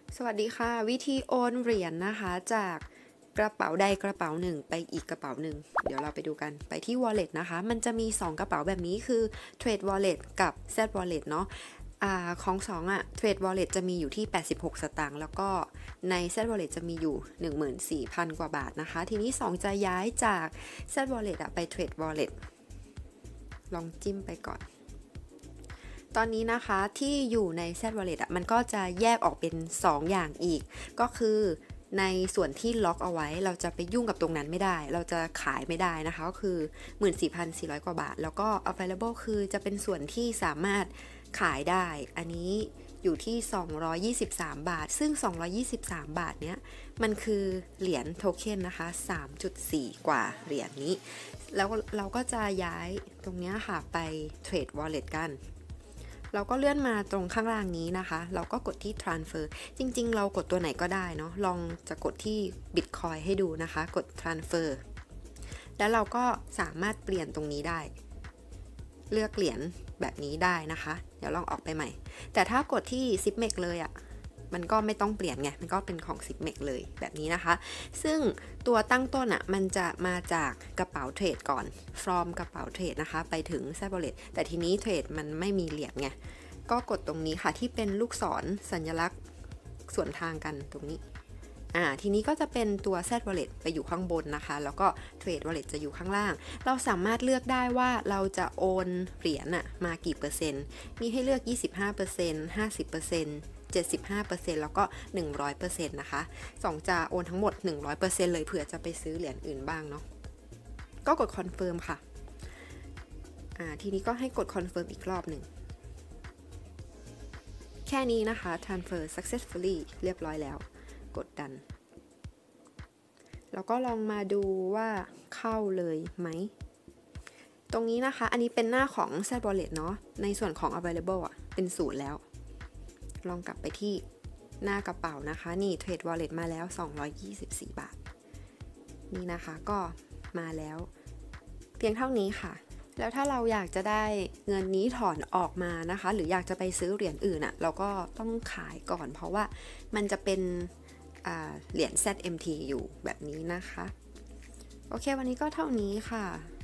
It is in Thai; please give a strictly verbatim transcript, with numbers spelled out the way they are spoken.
สวัสดีค่ะวิธีโอนเหรียญนะคะจากกระเป๋าใดกระเป๋าหนึ่งไปอีกกระเป๋าหนึ่งเดี๋ยวเราไปดูกันไปที่ wallet นะคะมันจะมีสองกระเป๋าแบบนี้คือ trade wallet กับ z wallet เนาะอ่าของสองอ่ะ trade wallet จะมีอยู่ที่แปดสิบหกสตางค์แล้วก็ใน z wallet จะมีอยู่ หนึ่งหมื่นสี่พัน กว่าบาทนะคะทีนี้สองจะย้ายจาก z wallet อะไป trade wallet ลองจิ้มไปก่อนตอนนี้นะคะที่อยู่ใน Z Wallet อ่ะมันก็จะแยกออกเป็นสอง อย่างอีกก็คือในส่วนที่ล็อกเอาไว้เราจะไปยุ่งกับตรงนั้นไม่ได้เราจะขายไม่ได้นะคะก็คือ หนึ่งหมื่นสี่พันสี่ร้อย กว่าบาทแล้วก็ available คือจะเป็นส่วนที่สามารถขายได้อันนี้อยู่ที่สองร้อยยี่สิบสามบาทซึ่งสองร้อยยี่สิบสามบาทเนี้ยมันคือเหรียญโทเค็นนะคะ สามจุดสี่ กว่าเหรียญนี้แล้วเราก็จะย้ายตรงนี้ค่ะไป Trade Wallet กันเราก็เลื่อนมาตรงข้างล่างนี้นะคะเราก็กดที่ transfer จริงๆเรากดตัวไหนก็ได้เนาะลองจะกดที่ bitcoin ให้ดูนะคะกด transfer แล้วเราก็สามารถเปลี่ยนตรงนี้ได้เลือกเหรียญแบบนี้ได้นะคะเดี๋ยวลองออกไปใหม่แต่ถ้ากดที่ zipmex เลยอะ่ะมันก็ไม่ต้องเปลี่ยนไงมันก็เป็นของ zipmex เลยแบบนี้นะคะซึ่งตัวตั้งต้นอะ่ะมันจะมาจากกระเป๋าเทรดก่อน from กระเป๋าเทรดนะคะไปถึง Z Wallet แต่ทีนี้เทรดมันไม่มีเหรียญไงก็กดตรงนี้ค่ะที่เป็นลูกศรสัญลักษณ์ส่วนทางกันตรงนี้อ่าทีนี้ก็จะเป็นตัว Z Wallet ไปอยู่ข้างบนนะคะแล้วก็ Trade Wallet จะอยู่ข้างล่างเราสามารถเลือกได้ว่าเราจะโอนเหรียญอะมากี่เปอร์เซ็นต์มีให้เลือก ยี่สิบห้าเปอร์เซ็นต์ ห้าสิบเปอร์เซ็นต์ เจ็ดสิบห้าเปอร์เซ็นต์ แล้วก็ หนึ่งร้อยเปอร์เซ็นต์ นะคะสองจะโอนทั้งหมด หนึ่งร้อยเปอร์เซ็นต์ เลยเผื่อจะไปซื้อเหรียญอื่นบ้างเนาะก็กด Confirm ค่ะอ่าทีนี้ก็ให้กด Confirm อีกรอบหนึ่งแค่นี้นะคะ transfer successfully เรียบร้อยแล้วกดดันแล้วก็ลองมาดูว่าเข้าเลยไหมตรงนี้นะคะอันนี้เป็นหน้าของ Z Wallet เนาะในส่วนของ available อ่ะเป็นศูนย์แล้วลองกลับไปที่หน้ากระเป๋านะคะนี่ Trade Wallet มาแล้วสองร้อยยี่สิบสี่บาทนี่นะคะก็มาแล้วเพียงเท่านี้ค่ะแล้วถ้าเราอยากจะได้เงินนี้ถอนออกมานะคะหรืออยากจะไปซื้อเหรียญอื่นอะเราก็ต้องขายก่อนเพราะว่ามันจะเป็นเหรียญ แซด เอ็ม ที อยู่แบบนี้นะคะโอเควันนี้ก็เท่านี้ค่ะ